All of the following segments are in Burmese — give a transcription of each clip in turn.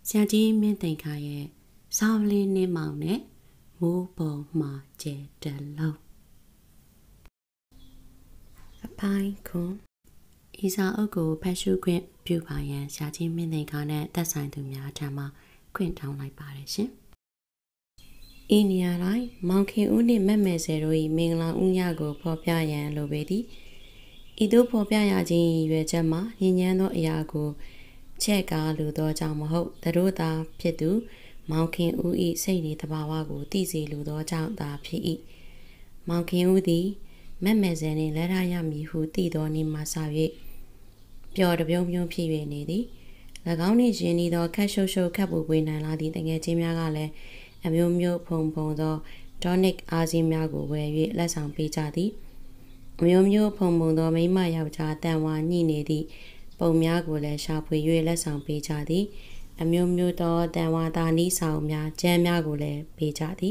ဆရာကြီးမင်းသိန်ခါရဲ့စာပလင်းနှင်းမောင်နဲ့မိုးပေါ်မှာကျဲတလုံးအပိုင်းခွန်ဤစာအုပ်ကိုဖတ်ရှုခွင့်ပြုပါရန်ဆရာကြီးမင်းသိန်ခါနဲ့သက်ဆိုင်သူများထံမှခွင့်တောင်းလိုက်ပါတယ်ရှင်။ဤနေရာ၌မောင်ခင်ဦးနှင့်မက်မယ်ဆယ်တို့၏မင်္ဂလာဥညကိုဖော်ပြရန်လိုပေသည်။ဤသို့ဖော်ပြရခြင်းရွယ်ချက်မှာညဉ့်ဉန်းသောအရာကိုချဲ့ကားလိုသောကြောင့်မဟုတ်သူတို့သာဖြစ်သူမောင်ခင်ဦး၏စိတ်နေတဘာဝကိုသိစေလိုသောကြောင့်သာဖြစ်၏မောင်ခင်ဦးသည်မက်မယ်ဆယ်နှင့်လက်ထရမည်ဟုသိသောနေ့မှစ၍ပျော်တပြုံးပြုံးဖြစ်၍နေသည်၎င်းနှင့်ယဉ်ဤသောခက်ရှုပ်ရှုပ်ခက်ပူပွေနိုင်လာသည့်တငယ်ချင်းများကလည်းအမျိုးမျိုးဖုံဖုံသောဒေါနစ်အားစီးများကိုဝယ်၍လက်ဆောင်ပေးကြသည်အမျိုးမျိုးဖုံဖုံသောမိန်းမယောက်ျားတန်ဝါညှိနေသည့်ပုံများကိုလည်းရှာဖွေ၍လက်ဆောင်ပေးကြသည်အမျိုးမျိုးသောတန်ဝါသာနီးဆောင်များကျမ်းများကိုလည်းပေးကြသည်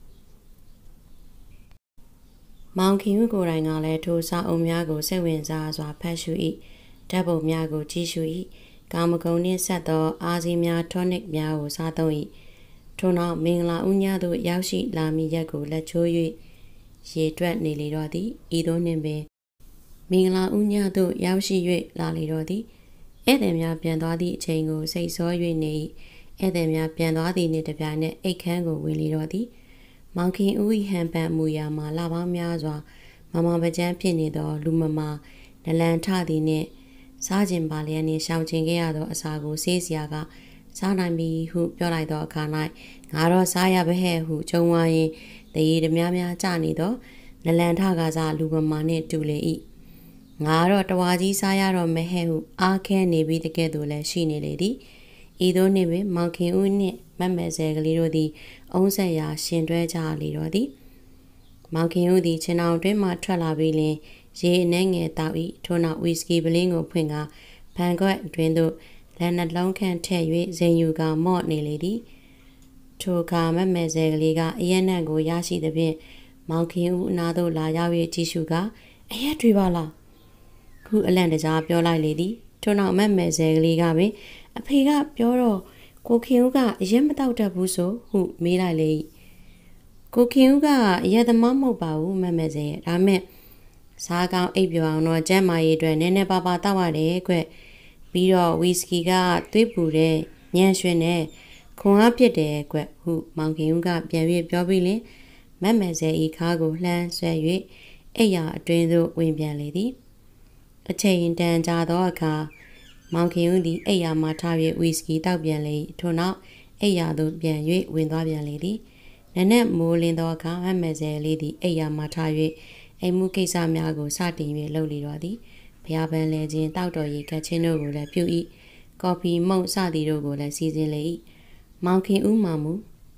မောင်ခင်ဦးကိုယ်တိုင်ကလည်းထိုစာအုပ်များကိုစိတ်ဝင်စားစွာဖတ်ရှု၏ဓာတ်ပုံများကိုကြည့်ရှု၏ကာမဂုဏ်နှင့်ဆက်သောအားစီးများထောနစ်များကိုစားသုံး၏ထို့နောက်မင်္ဂလာဥညသို့ရောက်ရှိလာမည့်ရက်ကိုလက်ချိုး၍ရေတွက်နေလေတော့သည်ဤသို့နှင့်ပင်မင်္ဂလာဥညသို့ရောက်ရှိ၍လာလေတော့သည်ဧည့်သည်များပြန်သွားသည့်အချိန်ကိုစိတ်ဆော၍နေ၏ဧည့်သည်များပြန်သွားသည့်နေ့တစ်ပြိုင်နက်အိတ်ခမ်းကိုဝင်လေတော့သည်မောင်ခင်ဦး၏ဟန်ပန်မူရာမှာလပေါင်းများစွာမမပကြမ်းဖြစ်နေသောလူမမာနလန်ထသည်နှင့်စားခြင်းပါလျက်နှင့်ရှောင်ကျင်ခဲ့ရသောအစာကိုဆေးစရာကစားနိုင်ပြီဟုပြောလိုက်သောအခါ၌ငါတော့စားရပါဟဲ့ဟုကြုံဝါရင်တရေတများများကျနေသောနလန်ထကစားလူမမာနှင့်တူလေ၏ငါတော့တဝါကြီးစားရတော့မဟဲ့ဟုအားခဲနေပြီးတကဲ့သို့လည်းရှိနေလေသည်ဤသို့နှင့်ပင်မောင်ခင်ဦးနှင့်မက်မယ်ဆယ်ကလေးတို့သည်အုံးဆက်ရာရှင်တွဲကြလေတော့သည်မောင်ခင်ဦးသည်ခြေနှောင်တွင်မှထွက်လာပြီးလျှင်ရေအနှဲငယ်တောက်၏ထို့နောက်ဝီစကီပလင်းကိုဖွင့်ကာဖန်ခွက်အတွင်းသို့လက်နှလုံးခန့်ထည့်၍ဇင်ယူကမော့နေလေသည်ထိုအခါမက်မယ်ဆယ်ကလေးကအရက်နံ့ကိုရရှိသဖြင့်မောင်ခင်ဦးအနာသို့လာရောက်၍ကြည့်ရှုကအရက်တွေပါလားခုအလန့်တကြားပြောလိုက်လေသည်ထို့နောက်မက်မယ်ဆယ်ကလေးကပင်အဖေကပြောတော့ကိုခင်ဦးကအရက်မတောက်တတ်ဘူးဆိုဟုမေးလိုက်လေ၏ကိုခင်ဦးကအရက်သမားမဟုတ်ပါဘူးမက်မယ်ဆယ်ရဲ့ဒါမဲ့စားကောင်းအိပ်ပျော်အောင်တော့ကျန်းမာရေးအတွက်နည်းနည်းပါးပါးတောက်ရတယ်ကွပြီးတော့ဝီစကီကသွေးပူတဲ့ညံ့ရွှင်တဲ့ခွန်အားဖြစ်တယ်ကွဟုမောင်ခင်ဦးကပြန်၍ပြောပြီးလင်မက်မယ်ဆယ်ဤခါကိုလှမ်းဆွဲ၍အိပ်ရာအတွင်းသို့ဝင်ပြန်လေသည်အချိန်တန်ကြာသောအခါမောင်ခင်ဦးသည်အိပ်ရာမှထား၍ဝီစကီတောက်ပြန်လေထို့နောက်အိပ်ရာသို့ပြန်၍ဝင်သွားပြန်လေသည်နက်နက်မိုးလင်းသောအခါမက်မယ်ဆယ်လေးသည်အိပ်ရာမှထား၍အိမ်မှုကိစ္စများကိုစတင်၍လုပ်လေတော့သည်ဘုရားပန်းလဲခြင်းတောက်တော်ရီကတ်ချင်းတို့ကိုလည်းပြု၏ကော်ဖီမုန့်စသည်တို့ကိုလည်းစီစဉ်လေ၏မောင်ခင်ဦးမှမူ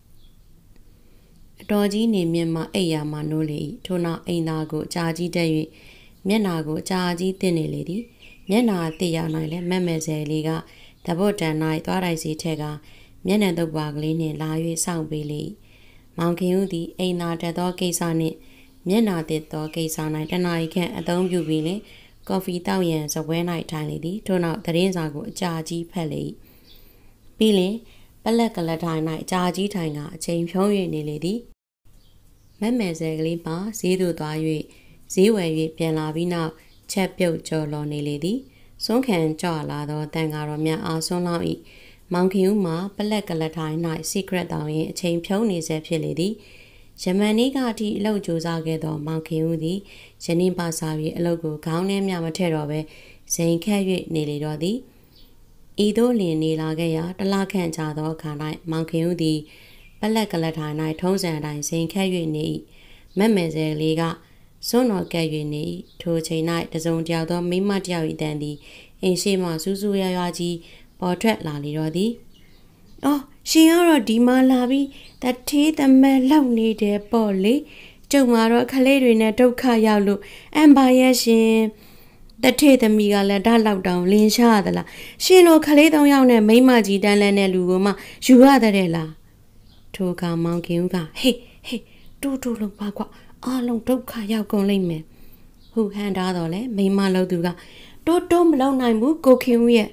အတော်ကြီးနေမြင့်မှအိပ်ရာမှနိုးလေ၏ထို့နောက်အိမ်သားကိုအကြာကြီးတက်၍မျက်နာကိုအကြာကြီးတင်နေလေသည်မျက်နာတိရ၌လည်းမက်မယ်ဆယ်လေးကတပုတ်တန်၌သွားတိုက်စီထက်ကမျက်နှာတုပ်ပါကလေးနှင့်လာ၍စောင့်ပေးလေ၏မောင်ခင်ဦးသည်အိမ်သာတက်သောကိစ္စနှင့်မျက်နာတစ်သောကိစ္စ၌တနာရီခန့်အသုံးပြုပြီးလင်ကော်ဖီတောက်ရန်စပွဲ၌ထိုင်လေသည်ထို့နောက်သတင်းစာကိုအကြာကြီးဖတ်လေ၏ပြီးလင်ပလက်ကလထိုင်၌အကြာကြီးထိုင်ကအချိန်ဖြုံး၍နေလေသည်မက်မယ်ဆယ်ကလေးမှဈေးသို့သွား၍ဈေးဝယ်၍ပြန်လာပြီးနောက်ချက်ပြုတ်ကြော်လော်နေလေသည်စွန်းခံကြွလာသောတန်ဃာတော်များအားဆွန်းလောင်း၏မောင်ခင်ဦးမှပလက်ကလထိုင်၌ secret တောင်းရင်အချိန်ဖြုံးနေစေဖြစ်လေသည်ယမန်နေ့ကအထိအလုပ်ကြိုးစားခဲ့သောမောင်ခင်ဦးသည်ယနေ့ပါစား၍အလုပ်ကိုခေါင်းထဲမြမထည့်တော့ပဲဇိမ်ခတ်၍နေလေတော့သည်ဤသို့လျင်နေလာခဲ့ရာတလခန့်ကြာသောအခါ၌မောင်ခင်ဦးသည်ပလက်ကလထိုင်၌ထုံးစံအတိုင်းဇိမ်ခတ်၍နေ၏မက်မယ်ဆယ်လေးကစွန်းတော်ကဲ့၍နေထိုချိန်၌တစုံတယောက်သောမိမတယောက်၏တန်သည်အိမ်ရှိမှစူးစူးရွာရွာကြီးပေါ်ထွက်လာလေတော့သည်။အော်ရှင်ကတော့ဒီမှာလာပြီးတထေးသမက်လောက်နေတယ်ပေါ့လေ။ကျုံမှာတော့ခလေးတွေနဲ့ဒုက္ခရောက်လို့အမ်ပါရဲ့ရှင်တထေးသမီးကလည်းဓာတ်လောက်တောင်လင်းရှားသလား။ရှင်တို့ခလေး၃ယောက်နဲ့မိမကြီးတန်းလန်းတဲ့လူကိုမှယူရတဲ့လား။ထိုအခါမောင်ခင်ဦးကဟေးတူတူလုံးပါကွာအားလုံးဒုက္ခရောက်ကုန်လိမ့်မယ်ဟုဟန်ထားတော့လေမိမလို့သူကတိုးမလောက်နိုင်ဘူးကိုခင်ဦးရဲ့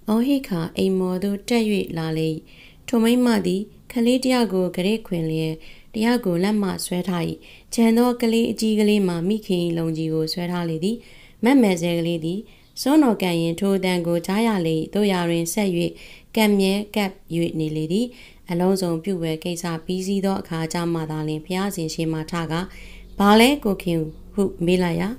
အော်ဟိခါအိမ်မော်သို့တက်၍လာလေထိုမိမသည်ကလေးတယောက်ကိုဂရိခွင်လျက်တယောက်ကိုလက်မှဆွဲထား၏ခြံသောကလေးအကြီးကလေးမှမိခင်လုံကြီးကိုဆွဲထားလေသည်မက်မယ်ဆဲကလေးသည်စွန်းတော်ကန်ရင်ထိုအတန်ကိုကြားရလေတို့ရာတွင်ဆက်၍ကံမြဲကပ်၍နေလေသည်အလုံးစုံပြုဝဲကိစ္စပြီးစီးသောအခါကြမှသာလျှင်ဖျားစဉ်ရှိမှထကဘာလဲကိုခင်ဟုမေးလိုက်ရာ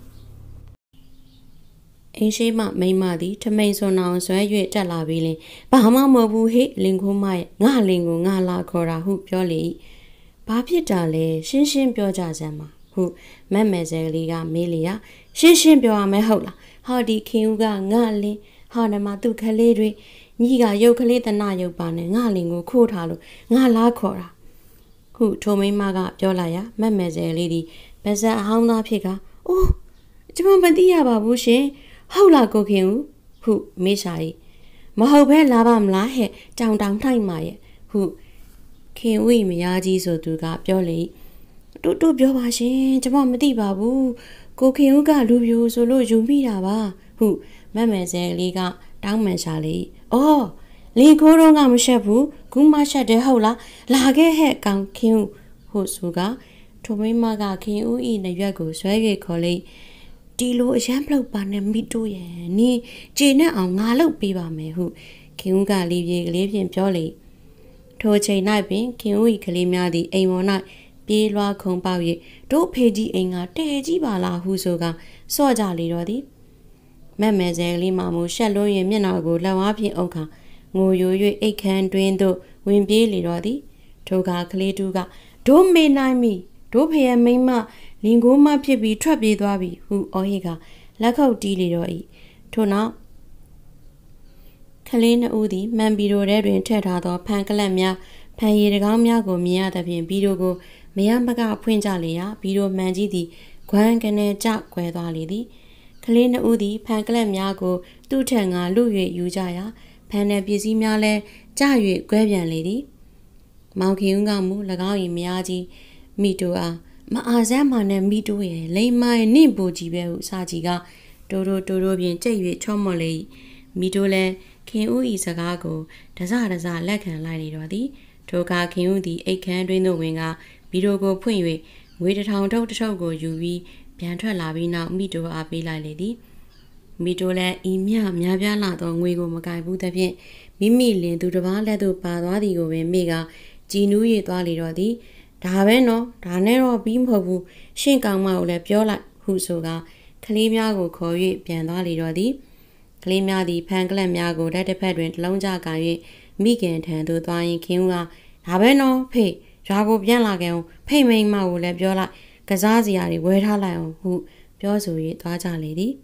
အင်းရှိမှမိမသည်ထမိန်စွန်အောင်ဆွဲ၍တက်လာပြီးလင်ဘာမှမဟုတ်ဘူးဟိလင်ခိုးမရဲ့ငါလင်ကိုငါလာခေါ်တာဟုပြောလေဘာဖြစ်တာလဲရှင်းရှင်းပြောကြစမ်းပါဟုမက်မယ်ဆဲကလေးကမေးလျာရှင်းရှင်းပြောရမယ်ဟုတ်လားဟောဒီခင်ဦးကငါလင်ဟောနမသူ့ခလေးတွေညီကရုပ်ကလေးတနရုပ်ပါနဲ့ငါလင်ကိုခိုးထားလို့ငါလာခေါ်တာဟုထိုမိမကပြောလိုက်ရာမက်မယ်ဆဲလေးဒီဗဇက်အဟောင်းသားဖြစ်ကအိုးကျွန်မမသိရပါဘူးရှင်ဟုတ်လားကိုခင်ဦးဟုမေးရှာ၏မဟုတ်ဘဲလာပါမလားဟဲ့တောင်ထိုက်မှာရဲ့ဟုခင်ဦးမယားကြီးဆိုသူကပြောလေတို့ပြောပါရှင်ကျွန်မမသိပါဘူးကိုခင်ဦးကလူပြိုဆိုလို့ယူမိတာပါဟုမက်မယ်ဆဲလေးကတောင်းပန်ရှာလေအော်လင်ခိုးတော့ကမရှက်ဘူးခုမှရှက်တယ်ဟုတ်လားလာခဲ့ဟဲ့ကောင်ခင်ဦးဟုဆိုကထိုမိမကခင်ဦးဤနရွက်ကိုဆွဲ၍ခေါ်လေဒီလိုအရန်ပလုတ်ပါနဲ့မိတို့ရဲ့နင်ကျေနဲ့အောင်ငါလုပ်ပေးပါမယ်ဟုခင်ဦးကလီပြေကလေးဖြင့်ပြောလေထိုချိန်၌ပင်ခင်ဦး၏ကလေးများသည်အိမ်ပေါ်၌ပြေးလွှားခုံပေါက်၍တို့ဖေကြီးအိမ်ကတဲကြီးပါလားဟုဆိုကစော့ကြလေတော့သည်မက်မယ်ဆဲကလေးမှမူရှက်လွန်း၍မျက်နှာကိုလက်ဝါးဖြင့်အုပ်ခါငိုယို၍အိတ်ခမ်းတွင်သို့ဝင်ပြေးလေတော့သည်ထိုကကလေးတူကတို့မေနိုင်မီတို့ဖေရဲ့မိန်းမလင်ကိုမဖြစ်ပြီးထွက်ပြေးသွားပြီဟုအော်ဟိကလက်ခုပ်တီးလေတော့၏ထို့နောက်ကလေးနှစ်ဦးသည်မှန်ဘီရိုထဲတွင်ထည့်ထားသောဖန်ကလပ်များဖန်ရည်တကောင်းများကိုမြင်ရသဖြင့်ဘီရိုကိုမရမကဖွင့်ကြလေရာဘီရိုမှန်ကြီးသည်ဂွမ်းကနေကြကွဲသွားလေသည်ကလေးနှစ်ဦးသည်ဖန်ကလပ်များကိုသူ့ထံကလူ၍ယူကြရာဖန်တဲ့ပစ္စည်းများလည်းကြ၍ကွဲပြန်လေသည်မောင်ခင်ဦးကမူ၎င်း၏မယားကြီးမိတိုအားမအားစမ်းမနဲ့မိတိုရဲ့လိမ်မိုင်နင့်ပူကြီးပဲဟုစာကြီးကတိုးဖြင့်ကြိတ်၍ချော့မော့လေမိတိုလည်းခင်ဦး၏စကားကိုတစလက်ခံလိုက်လေတော့သည်ထိုကခင်ဦးသည်အိတ်ခမ်းတွင်သို့ဝင်ကဗီဒီယိုကိုဖွင့်၍ငွေ1000ထုတ်တစ်ထုပ်ကိုယူပြီးပြန်ထွက်လာပြီးနောက်မိတိုအားပေးလိုက်လေသည်မိတိုလည်းဤမြများပြားလာသောငွေကိုမကင်ဘူးသဖြင့်မိမိလင်သူတစ်ပါးလက်သို့ပါသွားသည်ကိုပင်မိကကြည်နူး၍သွားလေတော့သည်ဒါပဲနော်ဒါနဲ့တော့ပြီးမဟုတ်ဘူးရှင့်ကောင်မကိုလည်းပြောလိုက်ဟုဆိုကကလေးများကိုခေါ်၍ပြန်သွားလေတော့သည်ကလေးများသည်ဖန်ကလပ်များကိုလက်တစ်ဖက်တွင်တလုံးကြကန်၍မိခင်ထံသို့သွားရင်ခင်ဦးကဒါပဲနော်ဖေရွာကိုပြန်လာခဲ့အောင်ဖိမိန်မကိုလည်းပြောလိုက်ကစားစရာတွေဝယ်ထားလိုက်အောင်ဟုပြောဆို၍သွားကြလေသည်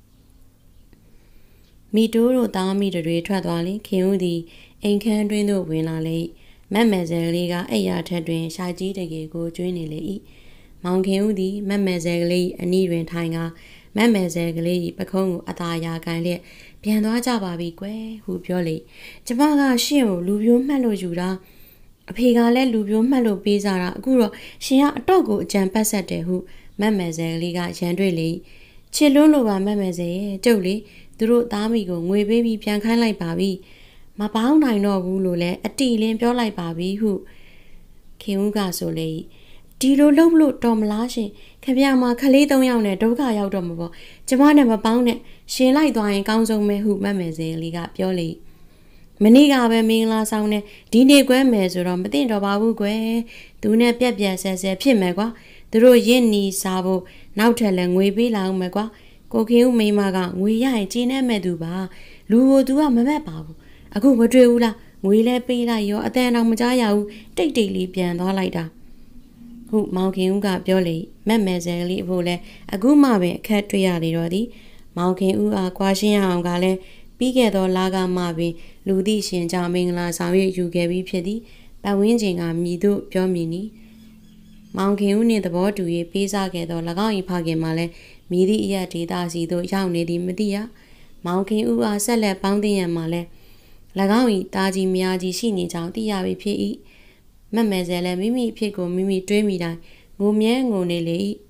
မိတိုးတို့သားမိတွေထွက်သွားလေခင်ဦးသည်အိမ်ခန်းတွင်သို့ဝင်လာလေမက်မယ်ဆဲကလေးကအိယာထက်တွင်ရှိုက်ကြီးတကေကိုကျွေးနေလေ၏မောင်ခင်ဦးသည်မက်မယ်ဆဲကလေးအနီးတွင်ထိုင်ကမက်မယ်ဆဲကလေးပခုံးကိုအသာယာကန်လျက်ပြန်သွားကြပါပြီကွယ်ဟုပြောလေကျမကရှင့်ကိုလူပြိုးမှတ်လို့ယူတာအဖေကလည်းလူပြိုးမှတ်လို့ပေးစားတာအခုတော့ရှင်ကအတော့ကိုအကြံပတ်ဆက်တယ်ဟုမက်မယ်ဆဲကလေးကရန်တွေ့လေချစ်လွန်းလိုပါမက်မယ်ဆဲရဲ့ကျုပ်လေသူတို့သားမိကိုငွေပေးပြီးပြန်ခိုင်းလိုက်ပါပြီမပေါင်းနိုင်တော့ဘူးလို့လည်းအတီလင်းပြောလိုက်ပါပြီဟုခင်ဦးကဆိုလေဒီလိုလုပ်လို့တော်မလားရှင်ခင်ဗျာမခလေး3ယောက်နဲ့ဒုက္ခရောက်တော့မှာပေါ့ကျမနဲ့မပေါင်းနဲ့ရှင်လိုက်သွားရင်ကောင်းဆုံးပဲဟုမက်မယ်စင်လေးကပြောလေမနေ့ကပဲမင်္ဂလာဆောင်နဲ့ဒီနေ့ကွဲမယ်ဆိုတော့မသိတော့ပါဘူးကွယ်သူနဲ့ပြက်ဆဲဖြစ်မယ်ကွာသူတို့ရင့်နီစားဖို့နောက်ထပ်လည်းငွေပေးလာအောင်မယ်ကွာကိုခင်ဦးမိမကငွေရရင်ကျင်းနေမဲ့သူပါလူကိုသူကမမက်ပါဘူးအခုမတွေ့ဘူးလားငွေလဲပေးလိုက်ရောအတန်တော်မကြားရဘူးတိတ်လေးပြန်သွားလိုက်တာဟုမောင်ခင်ဦးကပြောလေမက်မယ်ဆယ်ကလေးအဖို့လဲအခုမှပဲအခက်တွေ့ရလေတော့သည်မောင်ခင်ဦးအားကွာရှင်းရအောင်ကလည်းပြီးခဲ့သောလကမှပင်လူသည့်ရှင်ကြောင့်မင်္ဂလာဆောင်ရွက်ယူခဲ့ပြီးဖြစ်သည်ပတ်ဝန်းကျင်ကမြည်တို့ပြောမြည်နီမောင်ခင်ဦးနှင့်သဘောတူ၍ပေးစားခဲ့သော၎င်း၏ဖခင်မှလည်းမြည်သည့်အရာဒေတာစီသို့ရောက်နေသည်မသိရမောင်ခင်ဦးအားဆက်လက်ပေါင်းသိရန်မှလည်း၎င်း၏တာကြီးမယားကြီးရှိနေကြောင်းသိရပြီဖြစ်၏မက်မယ်ဆယ်လည်းမိမိအဖြစ်ကိုမိမိတွေးမိတိုင်းငိုမြဲငိုနေလေ၏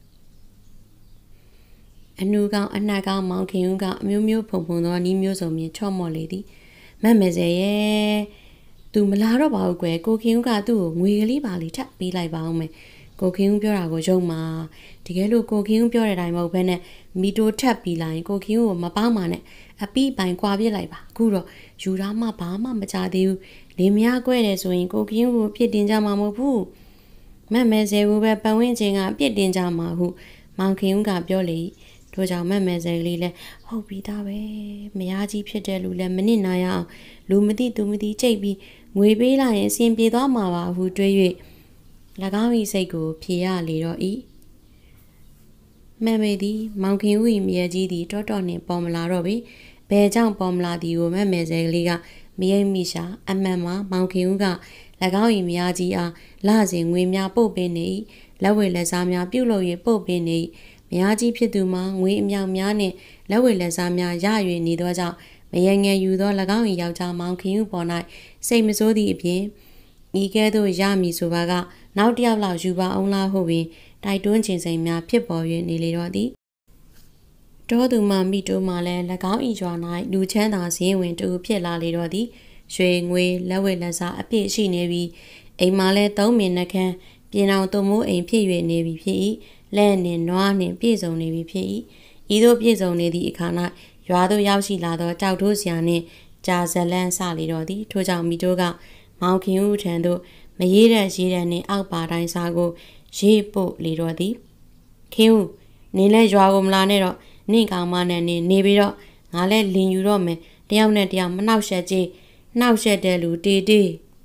အနူကောင်အနှက်ကောင်မောင်ခင်ဦးကအမျိုးမျိုးဖုန်ဖုန်သောနီးမျိုးစုံမြင်ချော့မော့လေသည်မက်မယ်စေရဲ့သူမလာတော့ပါဘူးကွယ်ကိုခင်ဦးကသူ့ကိုငွေကလေးပါလေးထပ်ပေးလိုက်ပါအောင်မယ်ကိုခင်ဦးပြောတာကိုယုံမှာတကယ်လို့ကိုခင်ဦးပြောတဲ့အတိုင်းမဟုတ်ဘဲနဲ့မီတိုထပ်ပြီးလိုက်ကိုခင်ဦးကိုမပေါင်းပါနဲ့အပီးပိုင်ကွာပြစ်လိုက်ပါအခုတော့ယူသားမှဘာမှမကြသေးဘူးလင်းမရကွဲတယ်ဆိုရင်ကိုခင်ဦးကိုပြစ်တင်ကြမှာမဟုတ်ဘူးမက်မယ်စေကိုပဲပတ်ဝန်းကျင်ကပြစ်တင်ကြမှာဟုမောင်ခင်ဦးကပြောလေထို့ကြောင့်မက်မယ်စေကလေးလည်းဟုတ်ပြီသားပဲမယားကြီးဖြစ်တဲ့လူလည်းမနစ်နာရအောင်လူမသိသူမသိကြိတ်ပြီးငွေပေးလိုက်ရင်အစဉ်ပြေသွားမှာပါဟုတွေး၍၎င်း၏စိတ်ကိုဖြေရလေတော့၏မက်မယ်သည်မောင်ခင်ဦး၏မြဲကြီးသည်တောနှင့်ပေါ်မလာတော့ပေဘယ်ကြောင့်ပေါ်မလာသည်ကိုမက်မယ်စေကလေးကမရိပ်မိရှာအမှန်မှာမောင်ခင်ဦးက၎င်း၏မယားကြီးအားလစဉ်ငွေများပို့ပေးနေ၏လက်ဝဲလက်စားများပြုတ်လို့၍ပို့ပေးနေ၏မယားကြီးဖြစ်သူမှာငွေအမြောက်များနှင့်လက်ဝဲလက်စားများရ၍နေသောကြောင့်မယငယ်ယူသော၎င်း၏ယောက်ျားမောင်ခင်ဦးပေါ်၌စိတ်မဆိုးသည့်အပြင်ဤကဲ့သို့ရမည်ဆိုပါကနောက်တစ်ယောက်လောက်ယူပါအောင်လားဟုပင်တိုက်တွန်းခြင်းစိမ်များဖြစ်ပေါ်၍နေလေတော့သည်တောသူမှမိတိုးမှလည်း၎င်း၏ရွာ၌လူချမ်းသာစည်းဝင်တူဖြစ်လာလေတော့သည်ရွှေငွေလက်ဝဲလက်စားအပြည့်ရှိနေပြီးအိမ်မှာလည်းသုံးမင်နှခမ်းပြင်အောင်သွမိုးအိမ်ဖြစ်၍နေပြီဖြစ်၏လက်နှင့်နွားနှင့်ပြည့်စုံနေပြီဖြစ်၏ဤသို့ပြည့်စုံနေသည့်အခါ၌ရွာသို့ရောက်ရှိလာသောကြောက်ထိုးစရာနှင့်ကြာဇလန်းစလေတော့သည်ထို့ကြောင့်မိတိုးကမောင်ခင်ဦးထံသို့မရေးတဲ့ရေးတဲ့နှင့်အောက်ပါတိုင်းစာကိုရေးပို့လေတော့သည်ခင်ဦးနင်းလဲရွာကိုမလာနဲ့တော့နင့်ကောင်မနဲ့နေပြီးတော့ငါလဲလင်ယူတော့မယ်တယောက်နဲ့တယောက်မနှောက်ယှက်ကြီးနှောက်ယှက်တဲ့လူတေတေ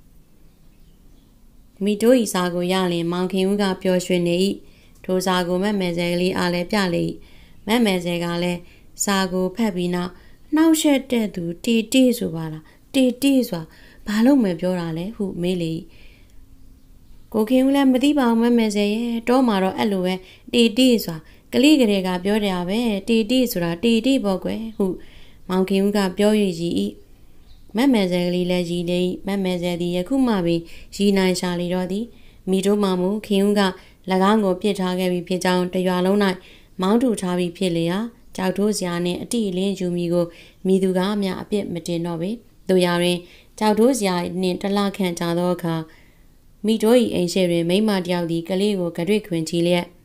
မိတိုးဤစာကိုရလင်မောင်ခင်ဦးကပျော်ရွှင်နေ၏ထိုစာကိုမက်မယ်စေကလေးအားလည်းပြလေ၏မက်မယ်စေကလည်းစာကိုဖတ်ပြီးနောက်နှောက်ယှက်တဲ့သူတေတေဆိုပါလားတေတေဆိုတာဘာလို့မပြောတာလဲဟုမေးလေ၏ကိုခင်ဦးလည်းမသိပါဘူးမက်မယ်စေရဲ့တော့မှာတော့အဲ့လိုပဲတေတေဆိုတာကလေးကလေးကပြောတယ်ပဲတေတေဆိုတာတေတေပေါ့ကွယ်ဟုမောင်ခင်ဦးကပြော၍ရည်၏မက်မယ်စေကလေးလည်းရည်လေ၏မက်မယ်စေသည်ယခုမှပင်ရည်နိုင်ရှာလေတော့သည်မိတို့မှမူခင်ဦးက၎င်းကိုပြစ်ထားခဲ့ပြီးဖြစ်ကြောင်းတရွာလုံး၌မောင်းထူထားပြီးဖြစ်လေရာကြောက်ထိုးစရာနှင့်အတိအလင်းယူမိကိုမိသူကားများအပြစ်မတင်တော့ပေတို့ရာတွင်ကြောက်ထိုးစရာနှင့်တလခန့်ကြာသောအခါမိတို့၏အိမ်ရှိတွင်မိမတယောက်သည်ကလေးကိုကြွေခွင်ကြည့်လျက်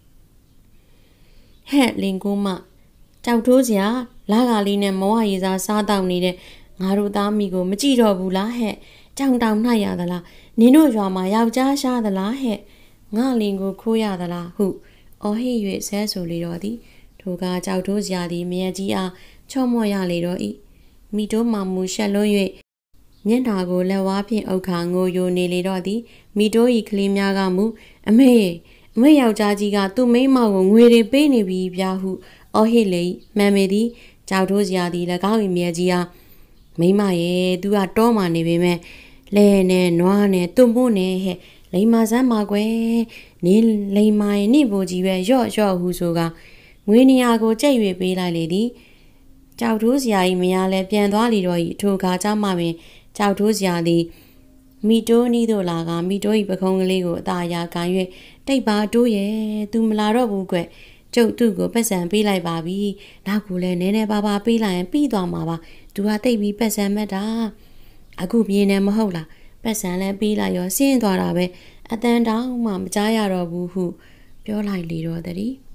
ဟဲ့လင်ကိုမကြောက်ထိုးစရာလာကလေးနဲ့မောဟရေစားစားတောက်နေတဲ့ငါတို့သားမိကိုမကြည့်တော့ဘူးလားဟဲ့ကြောင်တောင်နှိုက်ရသလားနင်တို့ရွာမှာယောက်ျားရှားသလားဟဲ့ငါလင်ကိုခိုးရသလားဟုအော်ဟစ်၍ဆဲဆိုလေတော့သည်ထိုကကြောက်ထိုးစရာသည်မြဲကြီးအားချော့မော့ရလေတော့၏မိတို့မှမူရှက်လွန်း၍မျက်နှာကိုလက်ဝါးဖြင့်အုပ်ခါငိုယိုနေလေတော့သည်မိတို့၏ကလေးများကမူအမေယောက်ျားကြီးကသူ့မိန်းမကိုငွေတွေပေးနေပြီဗျာဟုအော်ဟစ်လေမှန်ပေသည်ကြောက်ထိုးစရာသည်၎င်း၏မြဲကြီးအားမိန်းမရဲ့သူကတောမှနေပေမဲ့လဲနဲ့နွားနဲ့သွမို့နဲ့ဟဲ့လိမ္မာစမ်းပါကွယ်နင်းလိမ္မာရဲ့နိဘိုကြီးပဲရော့ဟုဆိုကငွေနေရာကိုကြိတ်၍ပေးလိုက်လေသည်ကြောက်ထိုးစရာ၏မယားလည်းပြန်သွားလေတော့၏ထိုခါကြောင့်မှပင်ကြောက်ထိုးစရာသည်မိတိုးနီးတို့လာကမိတိုး၏ပခုံးကလေးကိုအသာအရာခံ၍တိတ်ပါတိုးရဲ့သူမလာတော့ဘူးကွကျုပ်သူ့ကိုပတ်စံပေးလိုက်ပါပြီနောက်ကိုလည်းနည်းနည်းပါးပါးပေးလိုက်ရင်ပြီးသွားမှာပါသူကတိတ်ပြီးပတ်စံမဲ့တာအခုပြင်းနေမဟုတ်လားပတ်စံလည်းပေးလိုက်ရောဆင်းသွားတာပဲအတန်တောင်မှမကြားရတော့ဘူးဟုပြောလိုက်လေတော့တည်း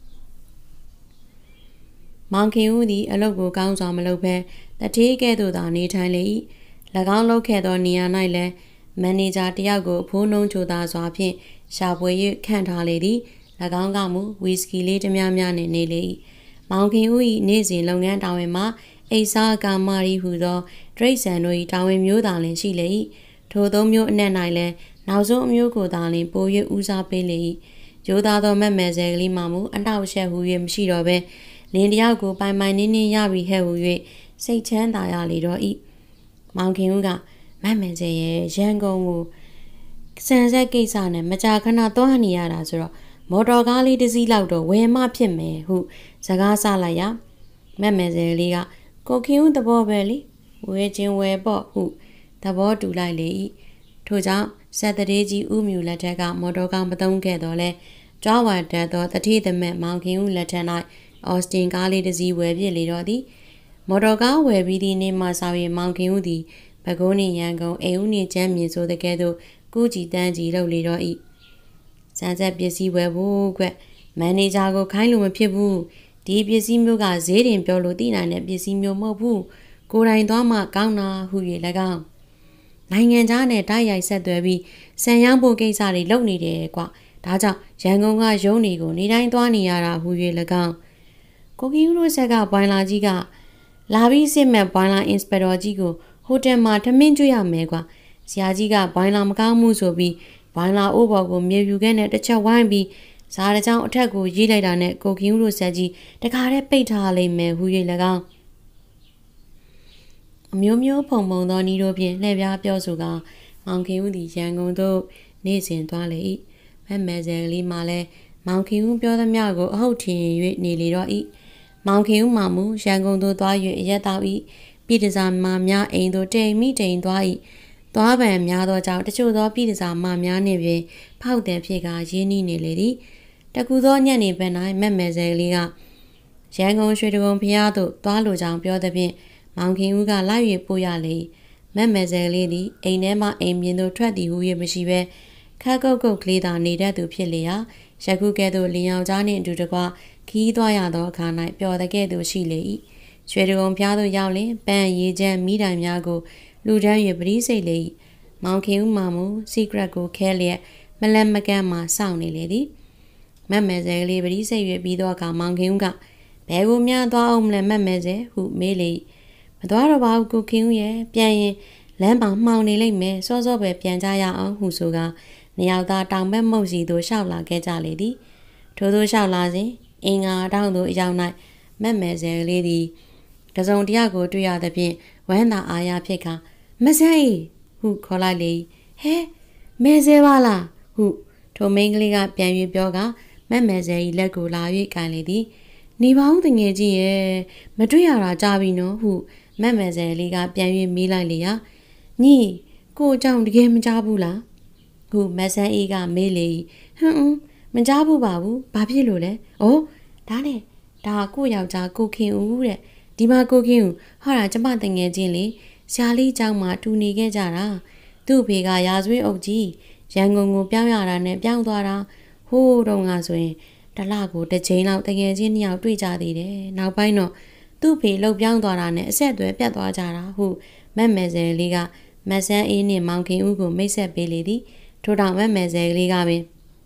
မောင်ခင်ဦးသည်အလုပ်ကိုကောင်းစွာမလုပ်ဘဲတထေးကဲ့သို့သာနေထိုင်လေ၏၎င်းလုပ်ခဲ့သောနေရာ၌လည်းမန်နေဂျာတယောက်ကိုဖိုးနှုံးချိုသာစွာဖြင့်ရှာဖွေ၍ခန့်ထားလေသည်၎င်းကမူဝီစကီလေးတများများနှင့်နေလေ၏မောင်ခင်ဦး၏နေ့စဉ်လုပ်ငန်းတာဝန်မှာအိစာကာမာရီဟူသောဒရိတ်ဆန်တို့၏တာဝန်မျိုးသာလင်ရှိလေ၏ထိုသုံးမျိုးအနက်၌လည်းနောက်ဆုံးအမျိုးကိုသာလင်ပို၍ဦးစားပေးလေ၏ရိုးသားသောမက်မယ်ဆယ်ကလေးမှမူအနောက်ရှက်ဟူ၍မရှိတော့ဘဲလင်းတယောက်ကိုပိုင်ပိုင်နင်းနင်းရပြီဟဲ့ဟူ၍စိတ်ချမ်းသာရလေတော့၏မောင်ခင်ဦးကမက်မယ်ဆယ်ရဲ့ရန်ကုန်ကိုစံဆက်ကိစ္စနဲ့မကြာခဏသွားနေရတာဆိုတော့မော်တော်ကားလေးတစ်စီးလောက်တော့ဝယ်မှဖြစ်မယ်ဟုစကားဆလိုက်ရမက်မယ်ဆယ်လေးကကိုခင်ဦးသဘောပဲလေဝယ်ခြင်းဝယ်ပေါ့ဟုသဘောတူလိုက်လေ၏ထို့ကြောင့်ဆက်တရေကြီးဥမြူလက်ထက်ကမော်တော်ကားမသုံးခဲ့တော့လဲကြွားဝါတက်သောတတိသမက်မောင်ခင်ဦးလက်ထက်၌အော်စတင်ကားလေးတစ်စီးဝယ်ပြစ်လေတော့သည်မော်တော်ကားဝယ်ပြီးသည့်နေ့မှစ၍မောင်ခင်ဦးသည်ပဲခူးနှင့်ရန်ကုန်အိမ်ဦးနှင့်ကျမ်းမြင့်ဆိုတဲ့ကဲ့သို့ကူးကြည်တန်းကြည်လုပ်လေတော့၏စံဆက်ပစ္စည်းဝယ်ဖို့ကွမန်နေဂျာကိုခိုင်းလို့မဖြစ်ဘူးဒီပစ္စည်းမျိုးကဈေးတင်ပြောလို့သိနိုင်တဲ့ပစ္စည်းမျိုးမဟုတ်ဘူးကိုယ်တိုင်သွားမှကောင်းတာဟု၍၎င်းနိုင်ငံခြားနဲ့တိုက်ရိုက်ဆက်သွယ်ပြီးဆန်ရောင်းဖို့ကိစ္စတွေလုပ်နေတယ်ကွဒါကြောင့်ရန်ကုန်ကရုံးတွေကိုနေတိုင်းသွားနေရတာဟု၍၎င်းကိုကီဦးတို့ဆက်ကဘွိုင်လာကြီးကလာပြီးစစ်မဲ့ဘွိုင်လာအင်စပက်တော်ကြီးကိုဟိုတယ်မှာထမင်းကျွေးရမယ်ကွဆရာကြီးကဘွိုင်လာမကောင်းမှုဆိုပြီးဘွိုင်လာအိုးဘော်ကိုမြေပြူခဲနဲ့တစ်ချက်ဝိုင်းပြီးဇာတကြောင်အထက်ကိုရေးလိုက်တာနဲ့ကိုကီဦးတို့ဆက်ကြီးတခါတည်းပိတ်ထားလိမ့်မယ်ဟု၍၎င်းအမျိုးမျိုးဖုံဖုံသောဤတို့ဖြင့်လှည့်ပြားပြောဆိုကမောင်ခင်ဦးသည်ရန်ကုန်သို့နေ့စဉ်သွားလေ၏မဲဆယ်ကလေးမှလည်းမောင်ခင်ဦးပြောသမျှကိုအဟုတ်ထင်၍နေလေတော့၏မောင်ခင်ဦးမှမူရန်ကုန်သို့သွား၍အရက်တောက်၏ပြည်တစားမများအိမ်သို့တိမ်မိတိမ်သွား၏သွားပံများသောကြောင့်တချို့သောပြည်တစားမများနှင့်ပင်ဖောက်တယ်ဖြစ်ကရင်းနှီးနေလေသည်တကူသောညနေဘက်၌မဲဆယ်ကလေးကရန်ကုန်ရွှေတကုံဖျားသို့သွားလိုကြောင်ပြောသည်ဖြင့်မောင်ခင်ဦးကလိုက်၍ပို့ရလေမဲဆယ်ကလေးသည်အိမ်ထဲမှအိမ်ပြင်သို့ထွက်သည်ဟု၍မရှိဘဲခက်ကုတ်ကုတ်ကလေးသာနေတတ်သူဖြစ်လေရာယခုကဲ့သို့လင်ယောက်ျားနှင့်အတူတကွခီးသွားရသောအခါ၌ပျော်တဲ့ကဲ့သို့ရှိလေ၏ရွှေတကုံဖျားသို့ရောက်လင်ပန်းရေချမ်းမိတိုင်များကိုလူတန်း၍ပရိစိတ်လေ၏မောင်ခင်ဦးမှမူစီကရက်ကိုခဲလျက်မလန့်မကန့်မှစောင့်နေလေသည်မဲဆယ်ကလေးပရိစိတ်၍ပြီးသောအခါမောင်ခင်ဦးကဘယ်ကိုများသွားအောင်မလဲမဲဆယ်ဟုမေးလေမသွားတော့ပါဘူးကိုခင်ဦးရဲ့ပြန်ရင်လမ်းမှာမှောင်နေလိမ့်မယ်စောစောပဲပြန်ကြရအောင်ဟုဆိုကနှစ်ယောက်သားတောင်ဘက်မုတ်စီသို့ရှောက်လာခဲ့ကြလေသည်ထို့သောရှောက်လာစဉ်အင်္ဂါတောင်သို့အရောက်၌မဲဆယ်ကလေးသည်တစုံတယောက်ကိုတွေ့ရသဖြင့်ဝမ်းသာအားရဖြစ်ကမဆဲဟုခေါ်လိုက်လေဟဲမဲဆဲပါလားဟုထိုမိန်းကလေးကပြန်၍ပြောကမဲဆယ်၏လက်ကိုလာ၍ကန်လေသည်နေပါဦးတငယ်ချင်းရဲ့မတွေ့ရတာကြာပြီနော်ဟုမဲဆယ်လေးကပြန်၍မေးလိုက်လေရာညီကိုအကြောင်းတကယ်မကြားဘူးလားဟုမဆန်းအေးကမေးလေဟွန်းမကြားဘူးပါဘူးဘာဖြစ်လို့လဲဩဒါနဲ့ဒါကိုယောက်ျားကိုခင်ဦးတဲ့ဒီမှာကိုခင်ဦးဟောတာကျမတငယ်ချင်းလေရှားလေးเจ้าမှာတူနေခဲ့ကြတာသူ့ဖေကရာဇဝင်းအုပ်ကြီးရန်ကုန်ကိုပြောင်းရတာနဲ့ပြောင်းသွားတာဟိုးတော့ငါဆိုရင်တလကိုတစ်ချိန်လောက်တငယ်ချင်းနှစ်ယောက်တွေ့ကြသေးတယ်နောက်ပိုင်းတော့သူ့ဖေလှုပ်ပြောင်းသွားတာနဲ့အဆက်အသွယ်ပြတ်သွားကြတာဟုမဲဆယ်လေးကမဆန်းအေးနှင့်မောင်ခင်ဦးကိုမိတ်ဆက်ပေးလေသည်ထို့တောင်မဲဆယ်ကလေးကပင်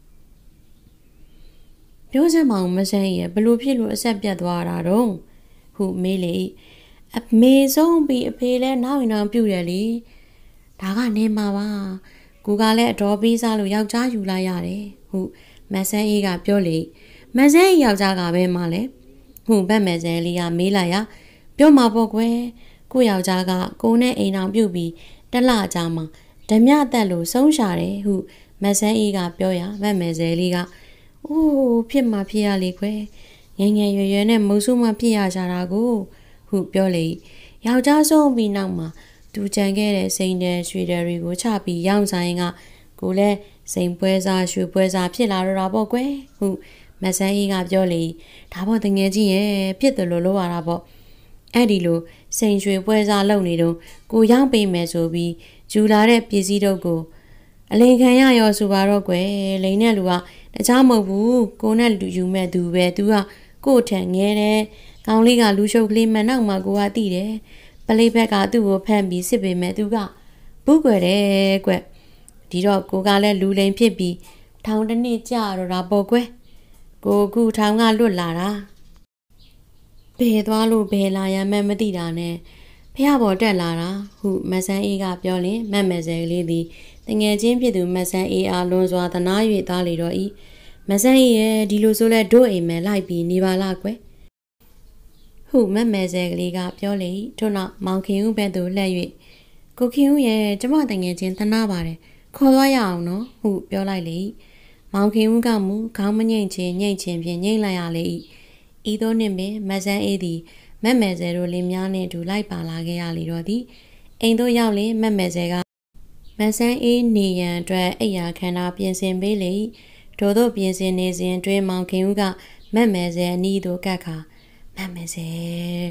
ပြောစမ်းမအောင်မဆန်းရဲ့ဘလို့ဖြစ်လို့အဆက်ပြတ်သွားတာတော့ဟုမေးလေအမေဆုံးပြီးအဖေလည်းနောက်ရင်တော့ပြုတ်ရလေဒါကနေမှာပါကိုကလည်းအတော်ပေးစားလို့ယောက်ျားယူလိုက်ရတယ်ဟုမဆန်းအေးကပြောလေမဆန်းအေးယောက်ျားကပဲမှလဲဟုမဲဆယ်လေးကမေးလိုက်ရပြောမှာပေါ့ကွယ်ကိုယောက်ျားကကိုနဲ့အိမ်အောင်ပြုတ်ပြီးတလကြာမှဓမြတက်လို့ဆုံးရှာတယ်ဟုမဆန်းအေးကပြောရမဲဆယ်လေးကအိုးဖြစ်မှဖြစ်ရလေခွဲငယ်ငယ်ရွယ်ရွယ်နဲ့မုံဆုမှဖြစ်ရကြတာကိုဟုပြောလေယောက်ျားဆုံးပြီးနောက်မှာသူကြံခဲ့တဲ့စိန်တဲ့ရွှေတွေကိုချပြီးရောင်းဆိုင်ကကိုလည်းစိန်ပွဲစားရွှေပွဲစားဖြစ်လာတော့တာပေါ့ကွယ်ဟုမဆန်းအေးကပြောလေဒါပေါ့တငယ်ချင်းရဲ့ဖြစ်တယ်လို့ပြောရတာပေါ့အဲ့ဒီလိုစိန်ရွှေပွဲစားလုပ်နေတော့ကိုရောင်းပေးမယ်ဆိုပြီးယူလာတဲ့ပစ္စည်းတို့ကိုအလင်ခံရရောဆိုပါတော့ကွယ်လိန်တဲ့လူကတခြားမဟုတ်ဘူးကိုနဲ့လူယူမဲ့သူပဲသူကကို့ထန်ငဲတယ်ကောင်းလေးကလူရှုပ်ကလေးမှနောက်မှကိုကတိတယ်ပလိဘက်ကသူ့ကိုဖမ်းပြီးစစ်ပေမဲ့သူကဘူးကွယ်တယ်ကွဒီတော့ကိုကလည်းလူလိန်ဖြစ်ပြီးထောင်တစ်နှစ်ကြာတော့တာပေါ့ကွယ်ကိုခုထောင်ကလွတ်လာတာဘယ်သွားလို့ဘယ်လာရမှန်းမသိတာနဲ့ဖះပေါ်တက်လာတာဟုမဆန်းအေးကပြောလင်မဲဆယ်ကလေးသည်တငယ်ချင်းဖြစ်သူမဆန်းအေးအားလွန်စွာသနာ၍သားလေတော့၏မဆန်းအေးရဲ့ဒီလိုဆိုလဲတို့အိမ်မဲလိုက်ပြီးနေပါလားကွယ်ဟုမဲဆယ်ကလေးကပြောလေထို့နောက်မောင်ခင်ဦးဘက်သို့လှည့်၍ကိုခင်ဦးရဲ့ကျမတငယ်ချင်းသနာပါတယ်ခေါ်သွားရအောင်နော်ဟုပြောလိုက်လေမောင်ခင်ဦးကမူခေါင်းမငိမ့်ချင်းဖြင့်ငိမ့်လိုက်ရလေ၏ဤသို့နှင့်ပင်မဆန်းအေးသည်မဲဆယ်တို့လင်းများနှင့်အတူလိုက်ပါလာခဲ့ရလေတော့သည်အိမ်သို့ရောက်လင်မဲဆယ်ကမဆန်းအေးနေရန်အတွက်အိယာခန္ဓာပြင်ဆင်ပေးလေထို့သောပြင်ဆင်နေစဉ်တွင်မောင်ခင်ဦးကမဲဆယ်အနီးသို့ကပ်ခါမဲဆယ်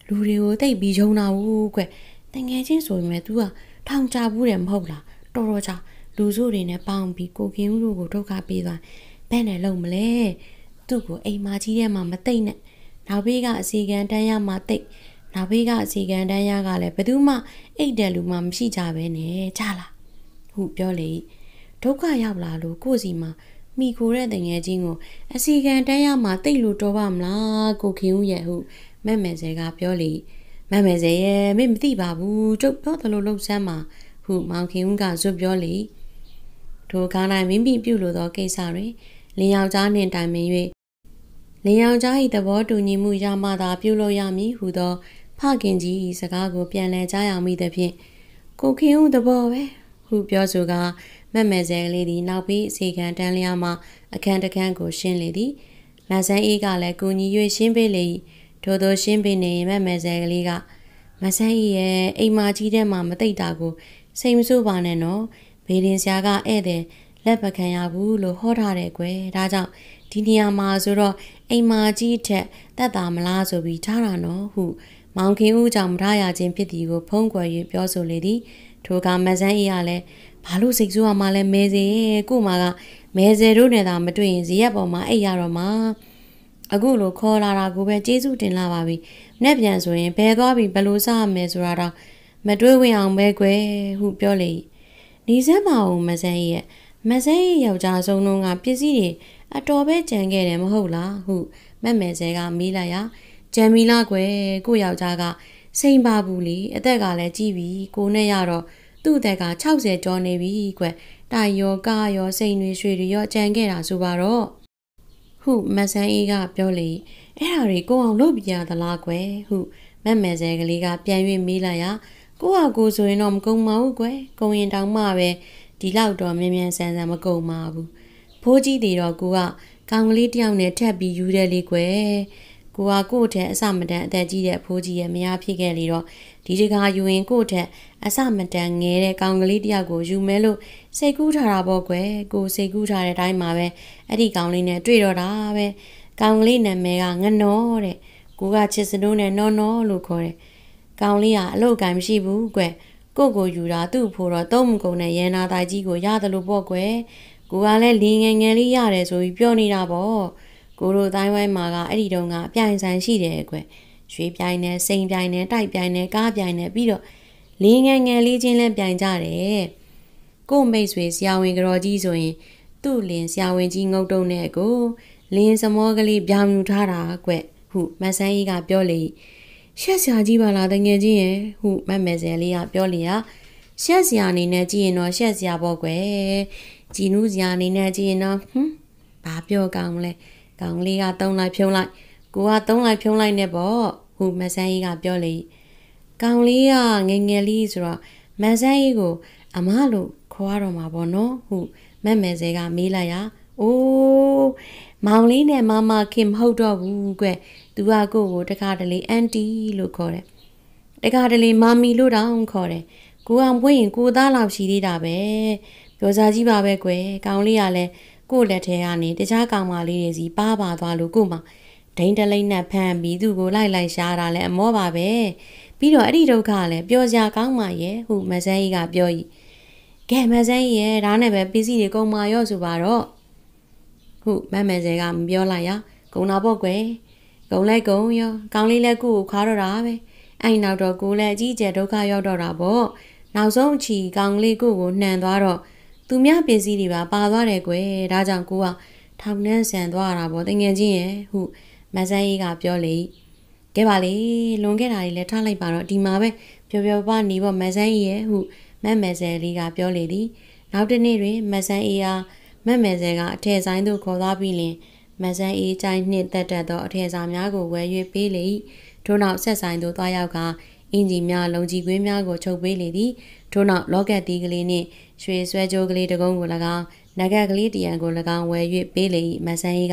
လူတွေကိုတိတ်ပြီးယုံတာဘူးကွတငယ်ချင်းဆိုပေမဲ့ तू ကထောင်ချဘူးတယ်မဟုတ်လားတော်တော်ကြာလူစုတွေနဲ့ပေါင်းပြီးကိုကင်းဦးတို့ကိုဒုက္ခပေးသွားဘယ်နဲ့လုံးမလဲသူ့ကိုအိမ်မကြီးထဲမှာမသိမ့်နဲ့နောက်ဘေးကအစီကံတန်းရမှာတိတ်နောက်ဘေးကအစီကံတန်းရကလည်းဘယ်သူမှအိတ်တယ်လူမှမရှိကြပဲနဲ့ကြားလားဟုပြောလေဒုက္ခရောက်လာလို့ကိုစီမှာမိခိုတဲ့တငယ်ချင်းကိုအစီကံတန်းရမှာတိတ်လို့တော်ပါမလားကိုခင်ဦးရဲ့ဟုမက်မယ်စဲကပြောလေမက်မယ်စဲရဲ့မင်းမသိပါဘူးကျုပ်ပြောသလိုလှုပ်ဆမ်းမှာဟုမောင်ခင်ဦးကဇွတ်ပြောလေထိုကား၌မိမိပြုလို့သောကိစ္စတွင်လင်းယောက်ျားနှင့်တိုင်ပင်၍လင်းယောက်ျား၏သဘောတူညီမှုရမှသာပြုလို့ရမည်ဟုသောဖခင်ကြီး၏စကားကိုပြန်လည်ကြားရမိသဖြင့်ကိုခင်ဦးသဘောပဲဟုပြောဆိုကမက်မယ်စဲကလေးသည်နောက်ပြီးအစီကံတန်းလျားမှအခန်းတစ်ခန်းကိုရှင်းလေသည်မဆန်းအေးကလည်းကူညီ၍ရှင်းပေးလေထို့သောရှင်းပေးနေမက်မယ်စဲကလေးကမဆန်းအေးရဲ့အိမ်မကြီးထဲမှာမသိတာကိုစိတ်မဆိုးပါနဲ့နော်ဘေးရင်ဆရာကဧည့်သည်လက်ပခံရဘူးလို့ဟောထားတယ်ကွယ်ဒါကြောင့်ဒီနေရာမှာဆိုတော့အိမ်မကြီးထက်တက်တာမလားဆိုပြီးထားတာနော်ဟုမောင်ခင်ဦးကြောင့်မထားရခြင်းဖြစ်သည်ကိုဖုံးကွယ်၍ပြောဆိုလေသည်ထိုကမဆန်းအေးကလည်းဘာလို့စိတ်ဆိုးရမှလဲမဲစေကို့မှာကမဲစေတို့နဲ့သာမတွေ့ရင်ဇရက်ပေါ်မှာအိတ်ရတော့မှာအခုလိုခေါ်လာတာကိုပဲကျေးဇူးတင်လာပါပြီ။နဲ့ပြန်ဆိုရင်ဘယ်သွားပြီးဘယ်လိုစားရမယ်ဆိုတာတော့မတွေးဝင်အောင်ပဲကွယ်ဟုပြောလေ။နေစမ်းမအောင်မဆန်းရဲ့ယောက်ျားဆုံးလုံးကပစ္စည်းတွေအတော်ပဲကြံခဲ့တယ်မဟုတ်လားဟုမက်မယ်ဆဲကမေးလိုက်ရကြံမီလားကွယ်ကိုယောက်ျားကစိန်ပါဘူးလေအသက်ကလည်းကြီးပြီကိုနဲ့ရတော့သူ့အသက်က60ကျော်နေပြီကွယ်တိုင်ရောကားရောစိန်တွေရွှေတွေရောကြံခဲ့တာဆိုပါတော့ဟုမဆန်းအေးကပြောလေအဲ့ဒါတွေကိုအောင်လုပ်ပြရသလားကွယ်ဟုမက်မယ်ဆဲကလေးကပြန်၍မေးလိုက်ရကိုကကိုဆိုရင်တော့မကုံပါဘူးကွယ်ကုံရင်တောင်မှပဲဒီလောက်တော့မြ мян ဆန်ဆန်မကုံပါဘူးဖိုးကြီးတွေတော့ကိုကကောင်ကလေးတယောက်နဲ့ထက်ပြီးယူတယ်လေကွယ်ကိုကကို့ထက်အစမတန်အသက်ကြီးတဲ့ဖိုးကြီးရဲ့မယားဖြစ်ခဲ့လေတော့ဒီတကာယူရင်ကို့ထက်အစမတန်ငယ်တဲ့ကောင်ကလေးတယောက်ကိုယူမဲလို့စိတ်ကူးထားတာပေါ့ကွယ်ကိုစိတ်ကူးထားတဲ့အတိုင်းမှာပဲအဲ့ဒီကောင်လေးနဲ့တွေ့တော့တာပဲကောင်ကလေးနာမည်ကငနော်တဲ့ကိုကချစ်စနိုးနဲ့နော်နော်လို့ခေါ်တယ်ကောင်လေးကအလုပ်ကိုင်မရှိဘူးကွယ်ကိုယူတာသူ့ဖို့တော့သုံးမကုန်တဲ့ရန်နာတိုင်ကြီးကိုရတယ်လို့ပေါ့ကွယ်ကိုကလည်းလင်းငယ်ငယ်လေးရတယ်ဆိုပြီးပြောနေတာပေါ့ကိုတို့တိုင်းဝိုင်းမှာကအဲ့ဒီတုန်းကအပြိုင်ဆိုင်ရှိတယ်ကွယ်ရွှေပြိုင်နဲ့စိန်ပြိုင်နဲ့တိုက်ပြိုင်နဲ့ကားပြိုင်နဲ့ပြီးတော့လင်းငယ်ငယ်လေးချင်းလည်းပြိုင်ကြတယ်ကိုမိတ်ဆွေဆရာဝန်ကြော်ကြီးဆိုရင်သူ့လင်းဆရာဝန်ကြီးငုတ်တုံးနဲ့ကိုလင်းစမောကလေးပြောင်းယူထားတာကွယ်ဟုမဆန်းကြီးကပြောလေရှက်ဆရာကြီးပါလားတငယ်ချင်းရဲ့ဟုမက်မယ်စဲလေးကပြောလေရရှက်ဆရာအနေနဲ့ကြည့်ရင်တော့ရှက်ဆရာပေါ့ကွယ်ကြည်နူးဆရာအနေနဲ့ကြည့်ရင်တော့ဘာပြောကောင်းလဲကောင်းလေးကသုံးလိုက်ဖြုံးလိုက်ကိုကသုံးလိုက်ဖြုံးလိုက်နဲ့ပေါ့ဟုမဆန်းကြီးကပြောလေကောင်းလေးကငယ်ငယ်လေးဆိုတော့မဆန်းကြီးကိုအမလို့ခေါ်ရတော့မှာပေါ့နော်ဟုမက်မယ်စဲကမေးလိုက်ရအိုးမောင်လေးနဲ့မမခင်မဟုတ်တော့ဘူးကွသူကကိုတခါတလေအန်တီလို့ခေါ်တယ်တခါတလေမာမီလို့တောင်ခေါ်တယ်ကိုအောင်ပွင့်ရင်ကိုသားလောက်ရှိသေးတာပဲပြောစားကြီးပါပဲကွယ်ကောင်းလေးကလည်းကိုလက်ထဲကနေတခြားကောင်မလေးတွေစီပါသွားလို့ကိုမှဒိန်တလိမ့်နဲ့ဖမ်းပြီးသူ့ကိုလိုက်ရှားတာလဲအမောပါပဲပြီးတော့အဲ့ဒီဒုက္ခကလည်းပြောစရာကောင်းမှရဲ့ဟုမဆန်းကြီးကပြောဤကဲမဆန်းကြီးရဲ့ဒါနဲ့ပဲပစ္စည်းတွေကုန်မာရော့ဆိုပါတော့ဟုမက်မယ်စဲကမပြောလိုက်ရကုန်တာပေါ့ကွယ်ကုန်လဲကုန်ရောကောင်းလေးလဲကိုခါတော့တာပဲအဲ့နောက်တော့ကိုလည်းအကြီးကျယ်ဒုက္ခရောက်တော့တာပေါ့နောက်ဆုံးအချီကောင်းလေးကိုနှံသွားတော့သူများပစ္စည်းတွေပါသွားတယ်ကွယ်ဒါကြောင့်ကိုကထောင်နှန်းဆန်သွားတာပေါ့တငယ်ချင်းရဲ့ဟုမဆန်းကြီးကပြောလေကဲပါလေလွန်ခဲ့တာတွေလည်းထားလိုက်ပါတော့ဒီမှာပဲပျော်ပျော်ပါနေပေါ့မဆန်းကြီးရဲ့ဟုမက်မယ်စဲလေးကပြောလေသည်နောက်တစ်နေ့တွင်မဆန်းအေးအားမက်မယ်စဲကအထက်ဆိုင်သို့ခေါ်သွားပြီးလင်မဆန်းအေးချိုင်းနှင့်တက်သောအထက်စာများကိုဝယ်၍ပေးလေထို့နောက်ဆက်ဆိုင်သို့သွားရောက်ကအင်ဂျီများလုံကြီးကွင်းများကိုချုပ်ပေးလေသည်ထို့နောက်လောကက်တီးကလေးနှင့်ရွှေဆွဲကြိုးကလေးတစ်ကုန်းကို၎င်းနဂတ်ကလေးတရံကို၎င်းဝယ်၍ပေးလေမဆန်းအေးက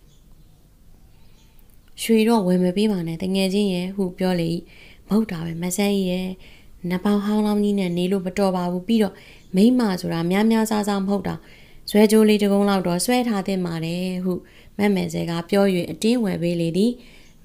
ရွှေတော့ဝယ်မပေးပါနဲ့တငယ်ချင်းရဲ့ဟုပြောလေမဟုတ်တာပဲမဆန်းအေးရဲ့နပောင်ဟောင်းလောင်းကြီးနဲ့နေလို့မတော်ပါဘူးပြီးတော့မိမဆိုတာများစားမဟုတ်တာဆွဲကြိုးလေးတစ်ကုန်းလောက်တော့ဆွဲထားသင့်ပါတယ်ဟုမက်မယ်စဲကပြော၍အတင်းဝယ်ပေးလေသည်မ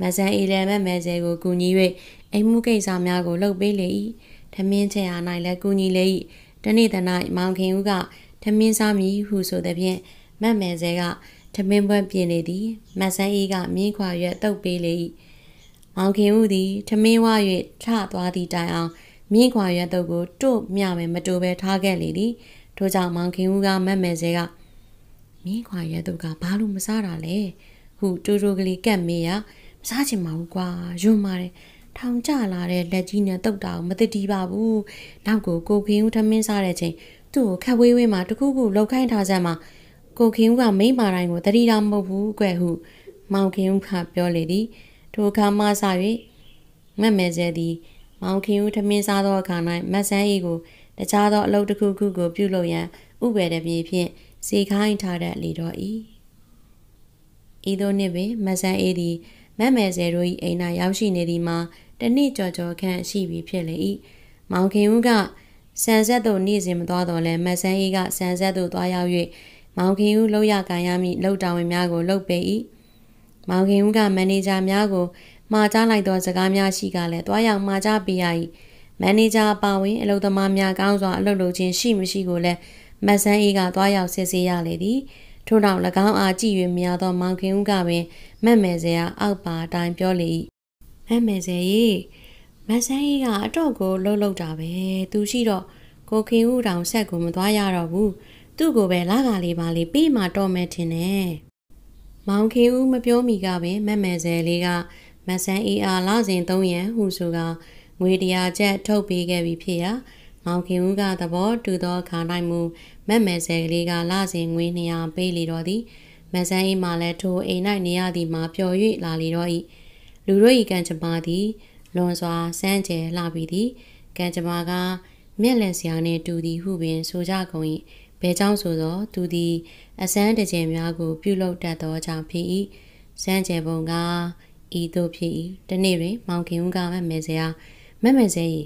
မဆန်းအေးလည်းမက်မဲဆဲကိုကူညီ၍အိမ်မှုကိစ္စများကိုလှုပ်ပေးလေ၏ထမင်းချက်အား၌လည်းကူညီလေ၏တနေ့တ၌မောင်ခင်ဦးကထမင်းစားမည်ဟုဆိုသည်ဖြင့်မက်မဲဆဲကထမင်းပွဲပြင်နေသည်မဆန်းအေးကမြင်းခွာရွက်တုပ်ပေးလေ၏မောင်ခင်ဦးသည်ထမင်းဝ၍ထသွားသည့်တိုင်အောင်မြင်းခွာရွက်တုပ်ကိုတို့မြမယ်မတူပဲထားခဲ့လေသည်ထို့ကြောင့်မောင်ခင်ဦးကမက်မဲဆဲကမြင်းခွာရွက်တုပ်ကဘာလို့မစားတာလဲဟုတူတူကလေးကက်မေးရမစားချင်ပါဘူးကွာယွန်းပါတယ်ထောင်ကျလာတဲ့လက်ကြီးနဲ့တုတ်တာကိုမသိတီးပါဘူးနောက်ကိုခင်ဦးထမင်းစားတဲ့ချိန်သူ့ကိုခက်ဝေးဝေးမှာတခုခုလောက်ခိုင်းထားစမ်းမှာကိုခင်ဦးကမိမတိုင်းကိုတတိတာမဟုတ်ဘူးကွယ်ဟုမောင်ခင်ဦးကပြောလေသည်ထိုအခါမှစ၍မက်မဲဆဲသည်မောင်ခင်ဦးထမင်းစားသောအခါ၌မတ်ဆန်းအေးကိုတခြားသောအလုပ်တစ်ခုခုကိုပြုလုပ်ရန်ဥပဒေတပြေဖြင့်စေခိုင်းထားတဲ့လေတော်၏ဤသို့နှင့်ပင်မတ်ဆန်းအေးသည်မက်မဲဆဲတို့၏အိမ်၌ရောက်ရှိနေသည်မှာတနေ့ကြော်ခန့်ရှိပြီဖြစ်လေ၏မောင်ခင်ဦးကဆန်ဆက်သို့နေ့စဉ်မသွားတော့လဲမတ်ဆန်းအေးကဆန်ဆက်သို့သွားရောက်၍မောင်ခင်ဦးလှုပ်ရကန်ရမည့်လှုပ်တော်ဝင်များကိုလှုပ်ပေး၏မောင်ခင်ဦးကမန်နေဂျာများကိုမှာကြားလိုက်သောစကားများရှိကလည်းတွားရောက်မှာကြားပေးရ၏မန်နေဂျာအပါဝင်အလုပ်သမားများကောင်းစွာအလုပ်လုပ်ခြင်းရှိမရှိကိုလည်းမတ်ဆန်းအေးကတွားရောက်စစ်ဆေးရလေသည်ထို့နောက်၎င်းအားကြည့်၍မြားသောမောင်ခင်ဦးကပင်မက်မဲဆဲအားအောက်ပါအတိုင်းပြောလေ၏မက်မဲဆဲရေမတ်ဆန်းအေးကအတော့ကိုလှုပ်တာပဲသူရှိတော့ကိုခင်ဦးတောင်ဆက်ကိုမသွားရတော့ဘူးသူ့ကိုပဲလာကလေးပါလေးပေးမှတော့မယ်ထင်တယ်မောင်ခင်ဦးမပြောမီကပင်မက်မဲဆဲလေးကမတ်ဆန်းအေးအားလာစဉ်3ရန်ဟုဆိုကငွေ100ကျပ်ထုတ်ပေးခဲ့ပြီးဖြစ်ရာမောင်ခင်ဦးကသဘောတူသောအခါ၌မူမက်မဲဆဲကလေးကလာစဉ်ငွေ200ပေးလေတော့သည်မတ်ဆန်းအေးမှလည်းထိုအိမ်၌နေရသည်မှာပျော်၍လာလေတော့၏လူတို့၏ကံကြမ္မာသည်လွန်စွာစမ်းကြယ်လှပြီသည်ကံကြမ္မာကမျက်လည်စရာနှင့်တူသည်ဟုပင်ဆိုကြကုန်၏ဘယ်ကြောင့်ဆိုသောသူသည်အစမ်းတကြယ်များကိုပြုလုပ်တတ်သောကြောင့်ဖြစ်၏စမ်းကြယ်ပုံကဤသို့ဖြစ်၏တနေ့တွင်မောင်ခင်ဦးကမက်မဲဆဲအားမက်မဲဆဲ၏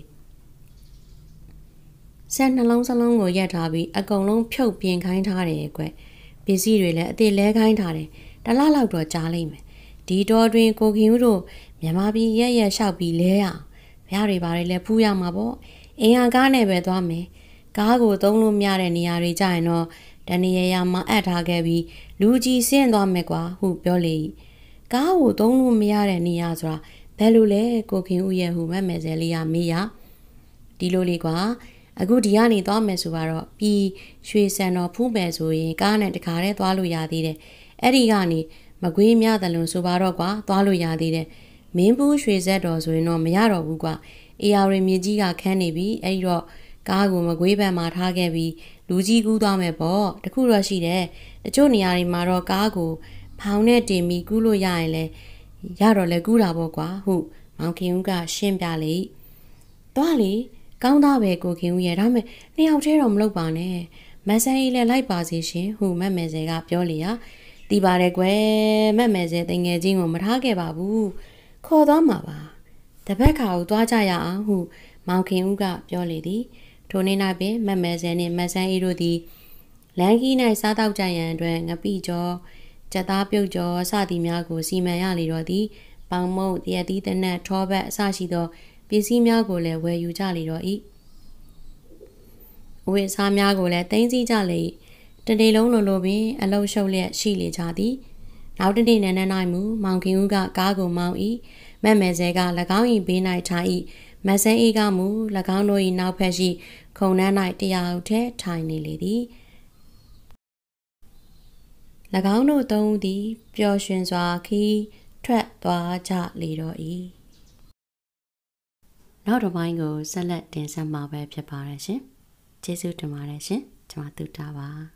ဆက်နှလုံးစလုံးကိုရက်ထားပြီးအကုန်လုံးဖြုတ်ပြင်ခိုင်းထားတယ်ကွပစ္စည်းတွေလည်းအသေးလဲခိုင်းထားတယ်တလားလောက်တော့ကြားလိမ့်မယ်ဒီတော်တွင်ကိုခင်ဦးတို့မြန်မာပြည်ရက်လျှောက်ပြီးလဲရအောင်ဘုရားတွေဘာတွေလဲဖူးရမှာပေါ့အင်အားကားနဲ့ပဲသွားမယ်ကားကိုသုံးလို့မရတဲ့နေရာတွေကြရင်တော့တနေရာမှာအပ်ထားခဲ့ပြီးလူကြီးဆင်းသွားမယ်ကွာဟုပြောလေ၏ကားကိုသုံးလို့မရတဲ့နေရာဆိုတာဘယ်လိုလဲကိုခင်ဦးရဲ့ဟုမက်မဲဆဲလေးကမေးရဒီလိုလေးကွာအခုဒီကနေသွားမယ်ဆိုတော့ပြီးရွှေစံတော်ဖူးမယ်ဆိုရင်ကားနဲ့တခါတည်းသွားလို့ရသေးတယ်အဲ့ဒီကနေမကွေးမြသလုံးဆိုတော့ကွာသွားလို့ရသေးတယ်မင်းဘူးရွှေဆက်တော်ဆိုရင်တော့မရတော့ဘူးကွာအေယာရီမြေကြီးကခန်းနေပြီအဲ့ဒီတော့ကားကိုမကွေးဘက်မှာထားခဲ့ပြီးလူကြီးကူးသွားမယ်ပေါ့တခုတော့ရှိတယ်တချို့နေရာတွေမှာတော့ကားကိုဖောင်နဲ့တင်ပြီးကူးလို့ရရင်လည်းရတော့လဲကူးတာပေါ့ကွာဟုမောင်ခင်ဦးကရှင်းပြလေသွားလေကောင်းသားပဲကိုခင်ဦးရဲ့ဒါမဲ့နှစ်ယောက်တည်းတော့မလုပ်ပါနဲ့မဆန်းကြီးလည်းလိုက်ပါစေရှင်ဟုမက်မဲဆဲကပြောလေရတီးပါတယ်ကွယ်မက်မဲဆဲတငယ်ချင်းကိုမထားခဲ့ပါဘူးခေါ်သွားမှာပါတပတ်ခါကိုသွားကြရအောင်ဟုမောင်ခင်ဦးကပြောလေသည်ထိုနေ့၌ပင်မက်မဲဆဲနှင့်မဆန်းကြီးတို့သည်လမ်းကြီး၌စားတောက်ကြရန်အတွက်ငပိကျော်ကြက်သားပြုတ်ကျော်စသည်များကိုစီမံရလေတော့သည်ပေါင်မုံတရက်သီးတနက်ထောဘက်အစရှိသောပစ္စည်းများကိုလည်းဝယ်ယူကြလေတော့၏ဝေစားများကိုလည်းသိမ်းဆည်းကြလေ၏တနေ့လုံးလိုပင်အလုံးရှုပ်လျက်ရှိလေကြသည်နောက်တစ်နေ့နန်း၌မူမောင်ခင်ဦးကကားကိုမောင်း၏မက်မဲဆဲက၎င်း၏ဘေး၌ထိုင်၏မဆန်းအေးကမူ၎င်းတို့၏နောက်ဖက်ရှိခုံနှန်း၌တရားထက်ထိုင်နေလေသည်၎င်းတို့သုံးဦးသည်ပျော်ရွှင်စွာခီးထွက်သွားကြလေတော့၏နောက်တစ်ပိုင်းကိုဆက်လက်တင်ဆက်မှာပဲဖြစ်ပါတယ်ရှင်ကျေးဇူးတင်ပါတယ်ရှင်ကျွန်မတူတာပါ